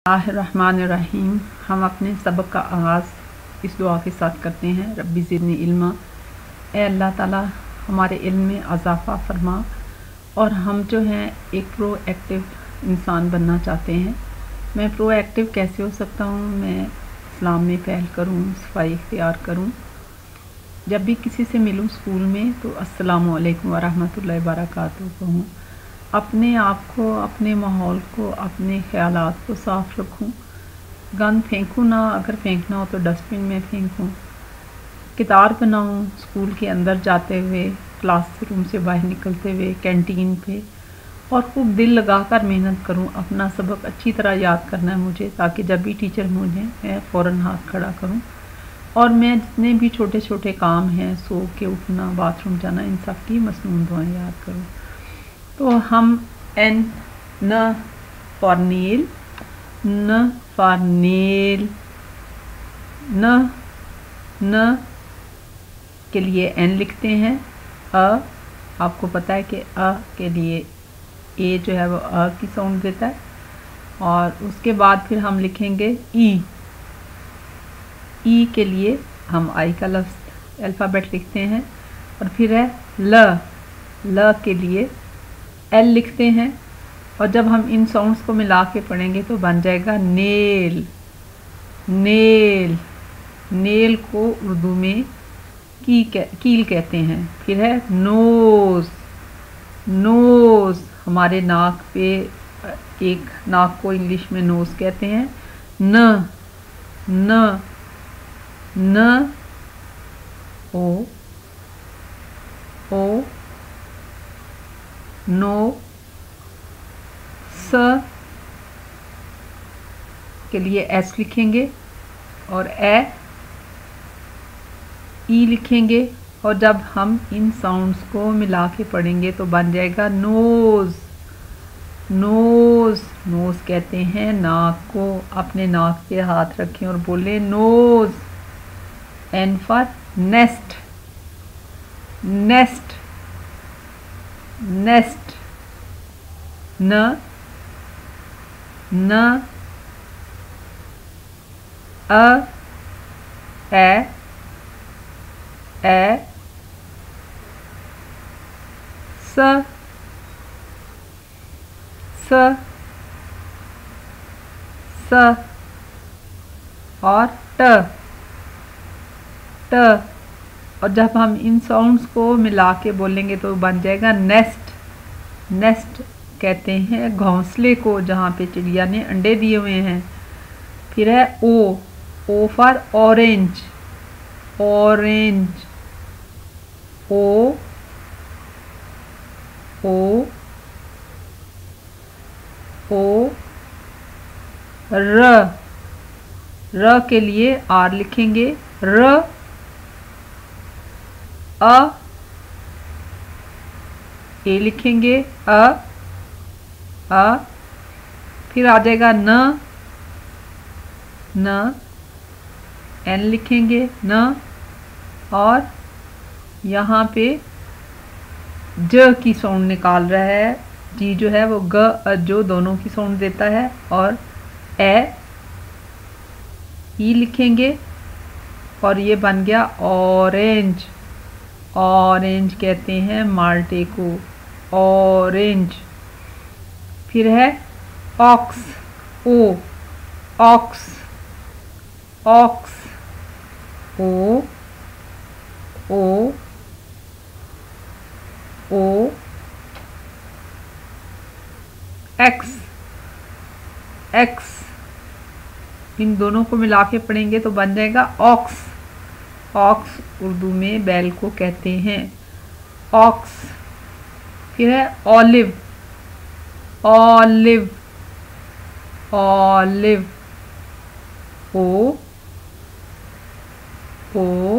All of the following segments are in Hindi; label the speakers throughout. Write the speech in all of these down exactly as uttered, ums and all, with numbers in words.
Speaker 1: बिस्मिल्लाहिर्रहमानिर्रहीम। हम अपने सबक का आगाज़ इस दुआ के साथ करते हैं, रब्बी ज़िदनी इल्मा। ए अल्लाह ताला हमारे इल्म में अज़ाफ़ा फरमा और हम जो हैं एक प्रोएक्टिव इंसान बनना चाहते हैं। मैं प्रोएक्टिव कैसे हो सकता हूँ? मैं इस्लाम में पहल करूँ, सफ़ाई इख्तियार करूँ। जब भी किसी से मिलूँ स्कूल में तो अस्सलामु अलैकुम व रहमतुल्लाहि व बरकातुहू कहूँ। अपने आप को, अपने माहौल को, अपने ख़यालात को साफ़ रखूँ। गंद फेंकूँ ना, अगर फेंकना हो तो डस्टबिन में फेंकूँ। कितार बनाऊँ स्कूल के अंदर जाते हुए, क्लासरूम से बाहर निकलते हुए, कैंटीन पे, और खूब दिल लगा कर मेहनत करूँ। अपना सबक अच्छी तरह याद करना है मुझे, ताकि जब भी टीचर मुझे मैं फ़ौरन हाथ खड़ा करूँ। और मैं जितने भी छोटे छोटे काम हैं, सो के उठना, बाथरूम जाना, इन सब की मसनून दुआएं याद करूँ। तो हम एन न फॉर नील, न फॉर नील, न न के लिए एन लिखते हैं। अ, आपको पता है कि अ के लिए ए जो है वो अ की साउंड देता है। और उसके बाद फिर हम लिखेंगे ई। ई के लिए हम आई का लफ्ज़ अल्फ़ाबेट लिखते हैं। और फिर है ल। ल के लिए एल लिखते हैं। और जब हम इन साउंड्स को मिला के पढ़ेंगे तो बन जाएगा नेल। नेल नेल को उर्दू में की कील कहते हैं। फिर है नोज़। नोज़ हमारे नाक पे, एक नाक को इंग्लिश में नोज़ कहते हैं। न न न ओ ओ नो। स के लिए एस लिखेंगे और ए ई लिखेंगे। और जब हम इन साउंड्स को मिला के पढ़ेंगे तो बन जाएगा नोज़। नोज़ नोज़ कहते हैं नाक को। अपने नाक पे हाथ रखें और बोले nose. N for nest. Nest nest न न अ ए ए स स स और ट ट। और जब हम इन साउंड्स को मिला के बोलेंगे तो बन जाएगा नेस्ट। नेस्ट कहते हैं घोंसले को, जहाँ पे चिड़िया ने अंडे दिए हुए हैं। फिर है O. O for orange. Orange O O O र। र के लिए आर लिखेंगे। र अ ए लिखेंगे। अ अ फिर आ जाएगा न। न एन लिखेंगे न। और यहाँ पे ज की साउंड निकाल रहा है। जी जो है वो ग अ जो दोनों की साउंड देता है। और ए ई लिखेंगे और ये बन गया ऑरेंज। ऑरेंज कहते हैं माल्टे को, ऑरेंज। फिर है ox. O ox ox O O O X X. इन दोनों को मिला के पढ़ेंगे तो बन जाएगा ऑक्स। ऑक्स उर्दू में बैल को कहते हैं, ऑक्स। फिर है olive. Olive olive O O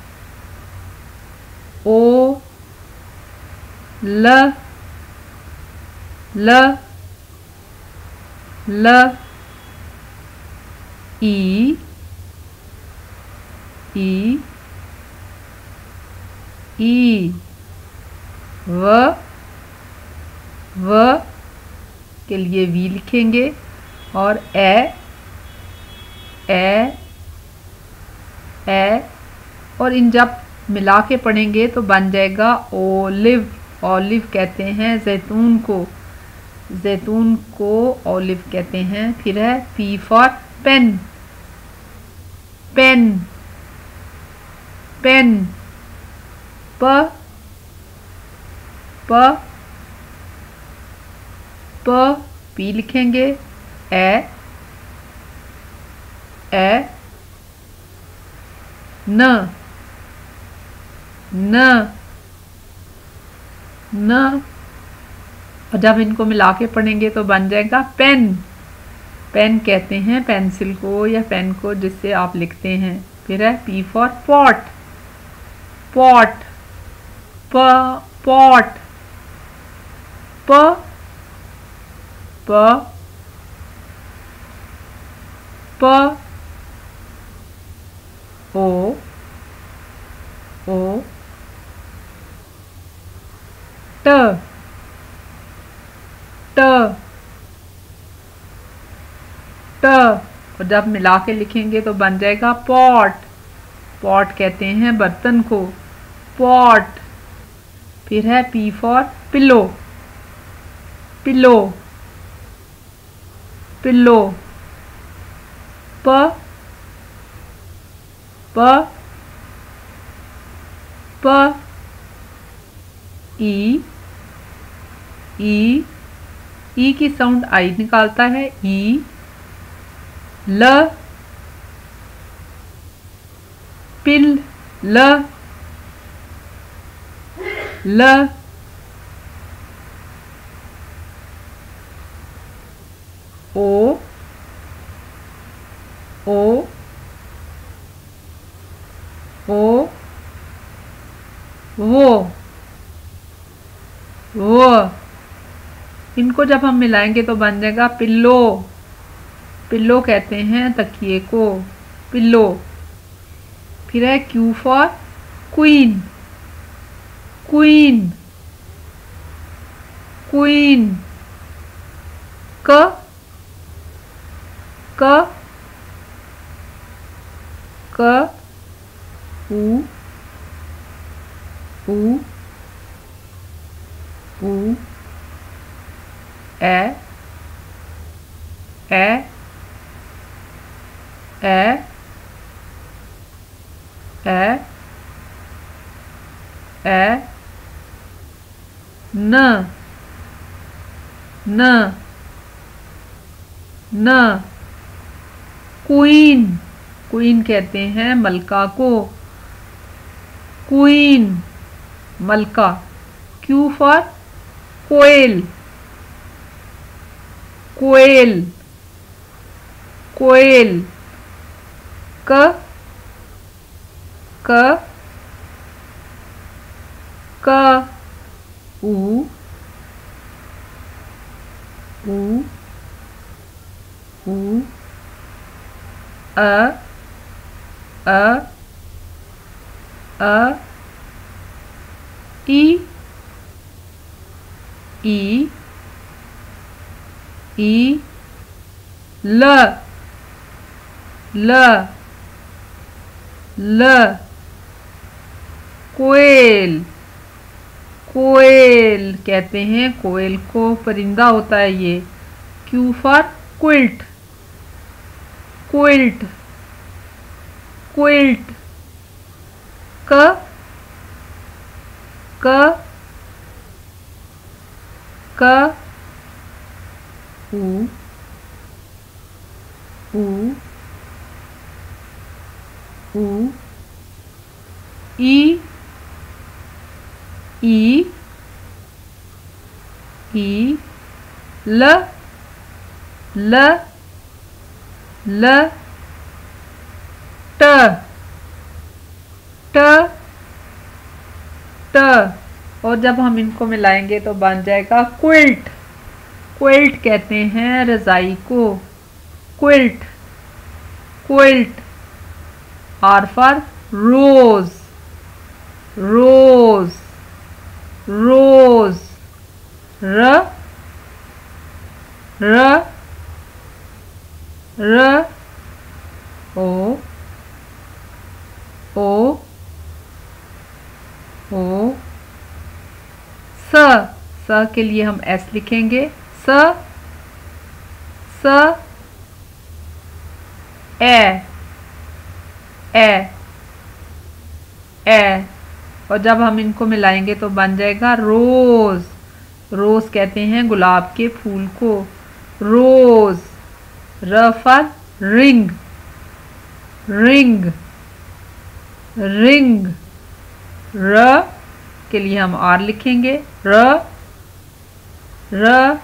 Speaker 1: O ल ल ल ई ई ई व व के लिए वी लिखेंगे। और ए ए ए और इन जब मिला के पढ़ेंगे तो बन जाएगा ओलिव। ओलिव कहते हैं जैतून को, जैतून को ओलिव कहते हैं। फिर है P for pen, pen pen. प प प पी लिखेंगे। ए ए न न न और जब इनको मिला के पढ़ेंगे तो बन जाएगा पेन। पेन कहते हैं पेंसिल को या पेन को जिससे आप लिखते हैं। फिर है पी फॉर पॉट, पॉट प पॉट। प प प ओ ओ ट ट ट और जब मिला के लिखेंगे तो बन जाएगा पॉट। पॉट कहते हैं बर्तन को, पॉट। फिर है P for pillow, pillow pillow. प प प ई ई ई की साउंड आई निकालता है। ई ल पिल ल ल ओ ओ ओ वो वो। इनको जब हम मिलाएंगे तो बन जाएगा पिल्लो। पिल्लो कहते हैं तकिए को, पिल्लो। फिर है Q for queen, queen queen. क क क ऊ ऊ ऊ ए ए ए ए ए न न न। क्वीन, क्वीन कहते हैं मलका को, क्वीन मलका। Q for koel, koel koel. क क क ऊ ऊ ऊ अ अ अ ई ई ई ल ल ल। कोयल, कोयल कहते हैं कोयल को, परिंदा होता है ये। Q for quilt, quilt quilt. क क क ऊ ऊ ऊ ई ई ई ल ल ल ट ट ट। और जब हम इनको मिलाएंगे तो बन जाएगा क्विल्ट। क्विल्ट कहते हैं रजाई को, quilt quilt. R for rose, rose rose. र र र ओ ओ ओ स स के लिए हम एस लिखेंगे। स स ए ए ए और जब हम इनको मिलाएंगे तो बन जाएगा रोज। रोज कहते हैं गुलाब के फूल को। रोज। र फॉर रिंग रिंग रिंग। र के लिए हम आर लिखेंगे। र र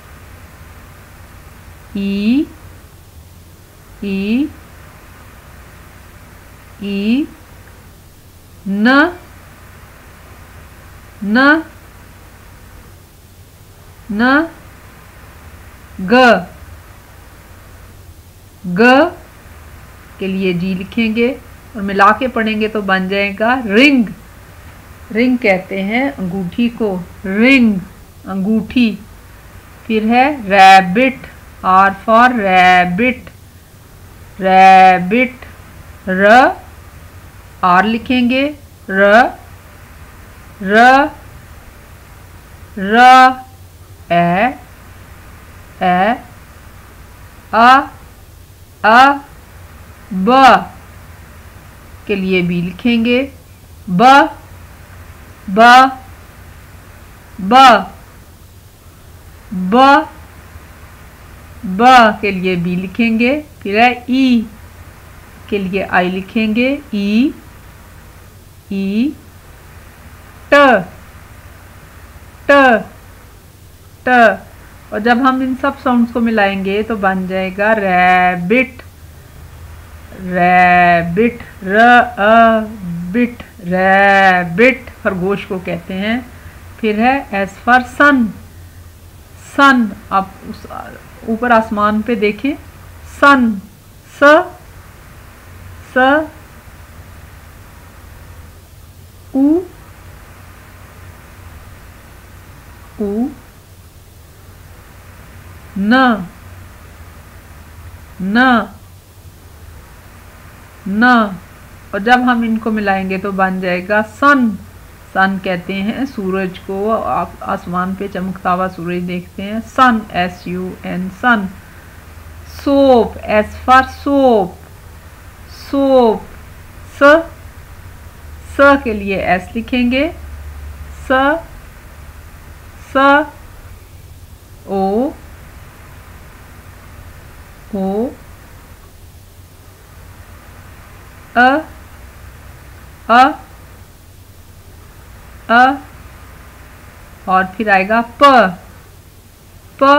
Speaker 1: ई ई ई न न न ग ग के लिए जी लिखेंगे और मिला के पढ़ेंगे तो बन जाएगा रिंग। रिंग कहते हैं अंगूठी को। रिंग अंगूठी। फिर है rabbit. R for rabbit rabbit. र आर लिखेंगे। र र र ए ए अ अ ब के लिए बी लिखेंगे। ब ब ब ब ब के लिए बी लिखेंगे। फिर है ई के लिए आई लिखेंगे। ई ई ट ट ट और जब हम इन सब साउंड्स को मिलाएंगे तो बन जाएगा रैबिट रैबिट। र अ बिट रैबिट खरगोश को कहते हैं। फिर है एस फॉर सन सन। आप उस ऊपर आसमान पे देखें। सन स स उ उ न न न और जब हम इनको मिलाएंगे तो बन जाएगा सन। सन कहते हैं सूरज को। आप आसमान पे चमकता हुआ सूरज देखते हैं। Sun S U N sun. Soap S for soap soap. स स के लिए एस लिखेंगे। स स ओ ओ अ अ अ और फिर आएगा प प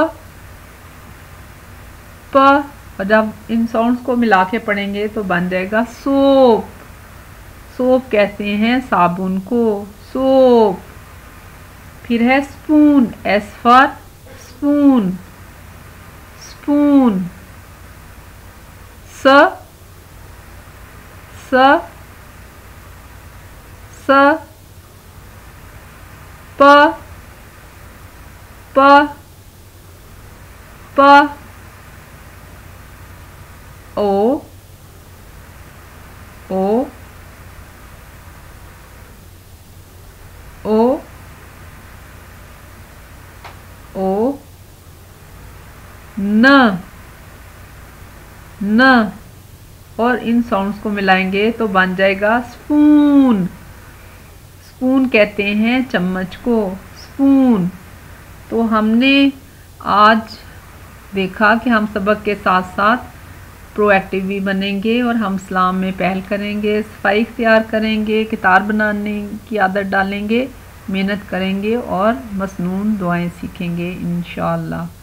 Speaker 1: प और जब इन साउंड्स को मिला के पढ़ेंगे तो बन जाएगा सोप। सोप कहते हैं साबुन को। सोप। फिर है spoon S for spoon spoon. स स स प प प ओ ओ ओ ओ न न और इन साउंड्स को मिलाएंगे तो बन जाएगा स्पून। स्पून कहते हैं चम्मच को। स्पून। तो हमने आज देखा कि हम सबक के साथ साथ प्रोएक्टिव भी बनेंगे और हम इस्लाम में पहल करेंगे, सफाई इख्तियार करेंगे, किताब बनाने की आदत डालेंगे, मेहनत करेंगे और मसनून दुआएं सीखेंगे इंशाअल्लाह।